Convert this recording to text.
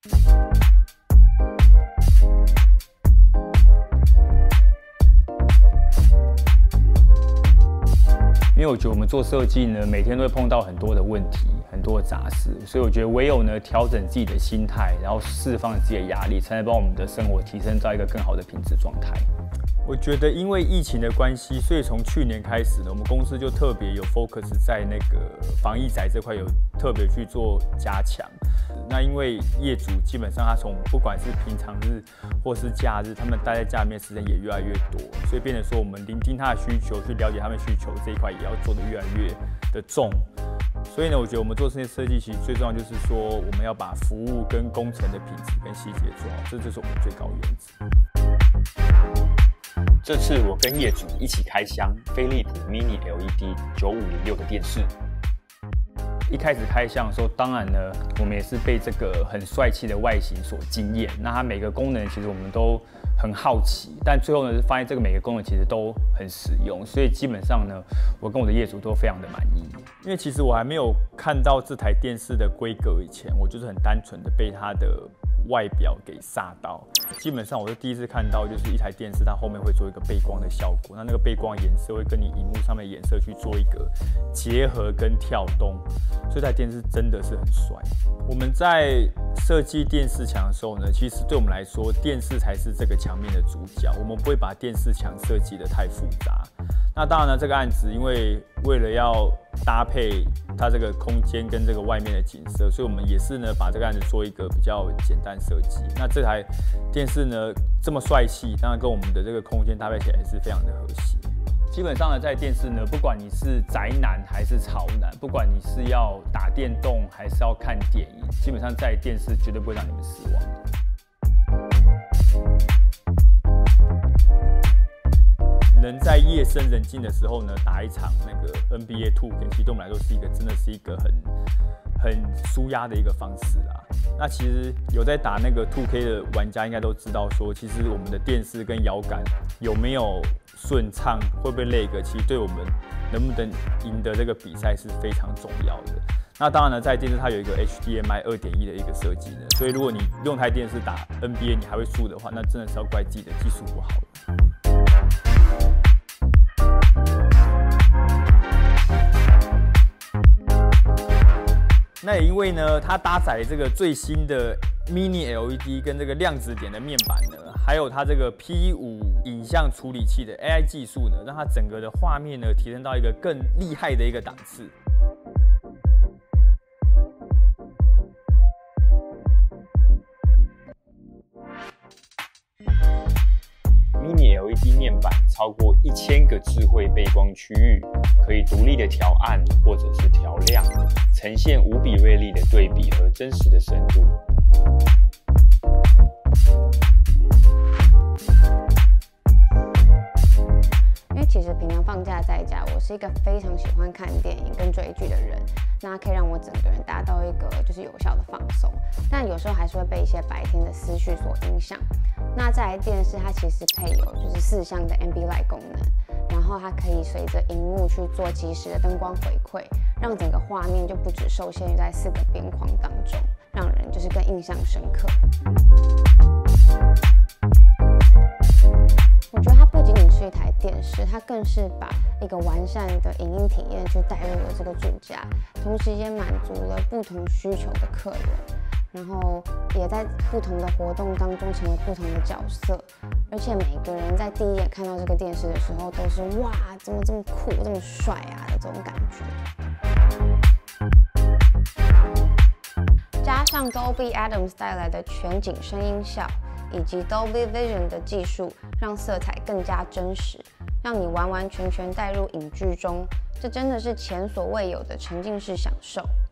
因为我觉得我们做设计呢，每天都会碰到很多的问题，很多的杂事，所以我觉得唯有呢调整自己的心态，然后释放自己的压力，才能把我们的生活提升到一个更好的品质状态。我觉得因为疫情的关系，所以从去年开始呢，我们公司就特别有 focus 在那个防疫宅这块有特别去做加强。那因为业主基本上他从不管是平常日或是假日，他们待在家里面时间也越来越多，所以变成说我们聆听他的需求，去了解他们需求这一块也要做得越来越的重。所以呢，我觉得我们做这些设计，其实最重要就是说，我们要把服务跟工程的品质跟细节做好，这就是我们最高原则。 这次我跟业主一起开箱飞利浦 Mini LED 9506的电视。 一开始开箱的时候，当然呢，我们也是被这个很帅气的外形所惊艳。那它每个功能其实我们都很好奇，但最后呢，发现这个每个功能其实都很实用，所以基本上呢，我跟我的业主都非常的满意。因为其实我还没有看到这台电视的规格以前，我就是很单纯的被它的外表给煞到。基本上我是第一次看到，就是一台电视它后面会做一个背光的效果，那个背光颜色会跟你荧幕上面的颜色去做一个结合跟跳动，所以这台电视真的是很帅。我们在设计电视墙的时候呢，其实对我们来说，电视才是这个墙面的主角，我们不会把电视墙设计得太复杂。那当然呢，这个案子因为为了要搭配它这个空间跟这个外面的景色，所以我们也是呢把这个案子做一个比较简单设计。那这台电视呢这么帅气，当然跟我们的这个空间搭配起来也是非常的和谐。基本上呢，在电视呢，不管你是宅男还是潮男，不管你是要打电动还是要看电影，基本上在电视绝对不会让你们失望的。能在夜深人静的时候呢，打一场那个 NBA 2K， 其实对我们来说是一个真的是一个很舒压的一个方式啦。那其实有在打那个 2K 的玩家应该都知道说，其实我们的电视跟摇杆有没有顺畅，会不会lag，其实对我们能不能赢得这个比赛是非常重要的。那当然呢，在电视它有一个 HDMI 2.1的一个设计呢，所以如果你用台电视打 NBA 你还会输的话，那真的是要怪自己的技术不好了。那也因为呢，它搭载这个最新的 Mini LED 跟这个量子点的面板呢，还有它这个 P5 影像处理器的 AI 技术呢，让它整个的画面呢提升到一个更厉害的一个档次。 Mini LED 面板超过1000个智慧背光区域，可以独立的调暗或者是调亮，呈现无比锐利的对比和真实的深度。 因为其实平常放假在家，我是一个非常喜欢看电影跟追剧的人，那可以让我整个人达到一个就是有效的放松，但有时候还是会被一些白天的思绪所影响。那再来电视，它其实配有就是4项的 Ambilight 功能，然后它可以随着荧幕去做即时的灯光回馈，让整个画面就不只受限于在4个边框当中，让人就是更印象深刻。我觉得它不仅仅是一台电视，它更是把一个完善的影音体验去带入了这个主家，同时也满足了不同需求的客人，然后也在不同的活动当中成为不同的角色，而且每个人在第一眼看到这个电视的时候，都是哇，怎么这么酷、这么帅啊的这种感觉。加上 Dolby Atmos 带来的全景声音效，以及 Dolby Vision 的技术，让色彩更加真实，让你完完全全带入影剧中，这真的是前所未有的沉浸式享受。